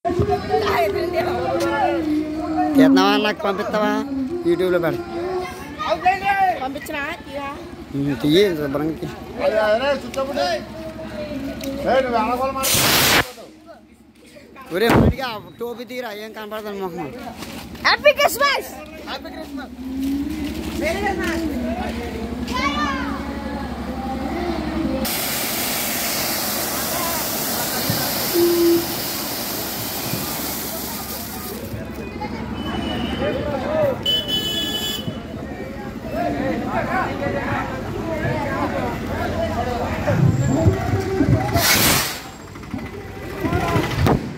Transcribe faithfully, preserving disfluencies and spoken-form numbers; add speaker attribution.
Speaker 1: తీద్దామా నాకు పంపిస్తావా యూట్యూబ్లో పెడ
Speaker 2: పంపించినా
Speaker 1: తీయ శుభ్రంకి ఒరే మడిగా టోపీ తీరా ఏం కనపడతాను మొహం.
Speaker 2: Happy Christmas.
Speaker 1: Happy Christmas.